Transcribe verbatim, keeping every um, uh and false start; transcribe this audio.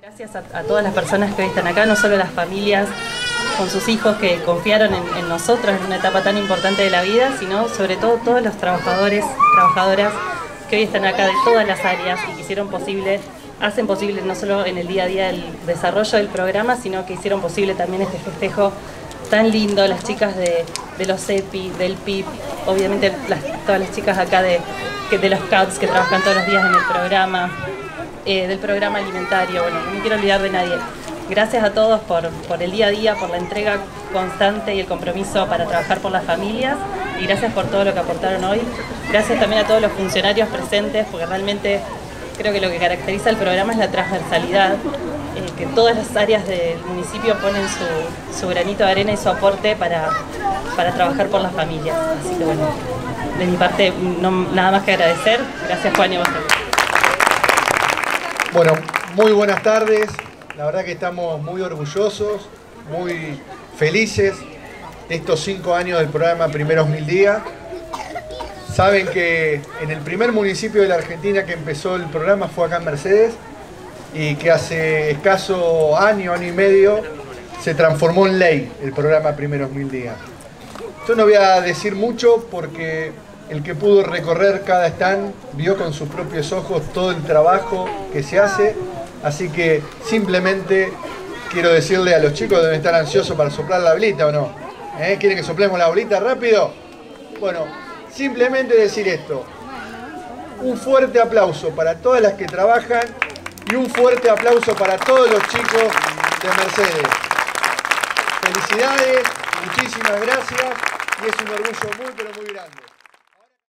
Gracias a, a todas las personas que hoy están acá, no solo las familias con sus hijos que confiaron en, en nosotros en una etapa tan importante de la vida, sino sobre todo todos los trabajadores, trabajadoras que hoy están acá de todas las áreas y que hicieron posible, hacen posible no solo en el día a día el desarrollo del programa, sino que hicieron posible también este festejo tan lindo, las chicas de, de los E P I, del P I B, obviamente las, todas las chicas acá de, de los C A Ps que trabajan todos los días en el programa, eh, del programa alimentario, bueno, no me quiero olvidar de nadie. Gracias a todos por, por el día a día, por la entrega constante y el compromiso para trabajar por las familias, y gracias por todo lo que aportaron hoy. Gracias también a todos los funcionarios presentes, porque realmente creo que lo que caracteriza el programa es la transversalidad, eh, que todas las áreas del municipio ponen su, su granito de arena y su aporte para, para trabajar por las familias. Así que bueno, de mi parte no, nada más que agradecer. Gracias, Juan, y a vos también. Bueno, muy buenas tardes. La verdad que estamos muy orgullosos, muy felices de estos cinco años del programa Primeros Mil Días. Saben que en el primer municipio de la Argentina que empezó el programa fue acá en Mercedes, y que hace escaso año, año y medio, se transformó en ley el programa Primeros Mil Días. Yo no voy a decir mucho porque el que pudo recorrer cada stand vio con sus propios ojos todo el trabajo que se hace, así que simplemente quiero decirle a los chicos, deben estar ansiosos para soplar la bolita, ¿o no? ¿Eh? ¿Quieren que soplemos la bolita rápido? Bueno, simplemente decir esto: un fuerte aplauso para todas las que trabajan y un fuerte aplauso para todos los chicos de Mercedes. Felicidades, muchísimas gracias, y es un orgullo muy pero muy grande.